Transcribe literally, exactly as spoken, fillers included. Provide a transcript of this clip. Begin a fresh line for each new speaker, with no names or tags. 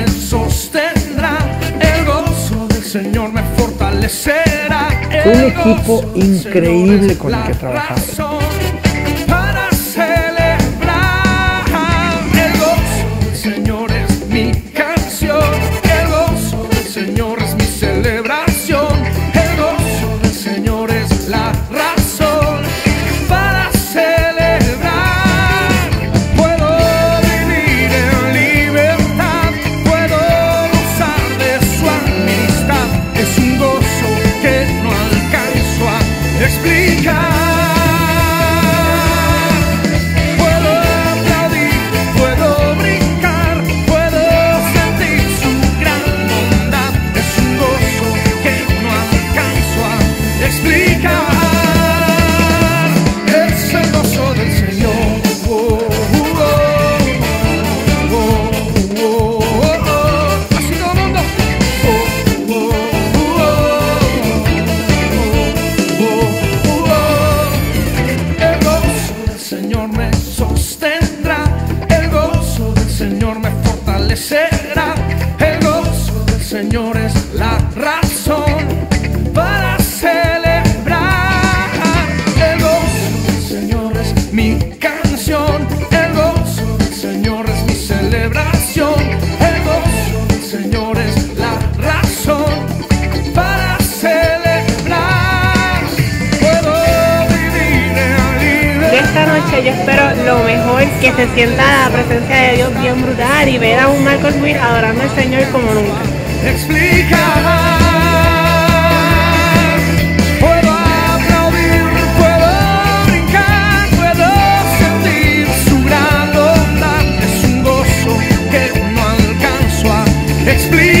me sostendrá, el gozo del Señor me fortalecerá.
Fue un equipo increíble con el que trabajaste.
Para celebrar, el gozo del Señor es mi canción, el gozo del Señor es mi celebración, el gozo del Señor es la razón para celebrar. Puedo vivir en libertad, puedo gozar de su amistad, es un gozo que no alcanzo a explicar. El gozo del Señor es la razón para celebrar. El gozo del Señor es mi canción, el gozo del Señor es mi celebración, el gozo del Señor es la razón para celebrar. Puedo vivir en libertad.
Esta noche yo espero lo mejor, que se sienta la presencia de Dios bien brutal y ver a un Marcos Witt adorando al Señor como nunca.
Explicar, puedo aplaudir, puedo brincar, puedo sentir su gran bondad, es un gozo que no alcanzo a explicar.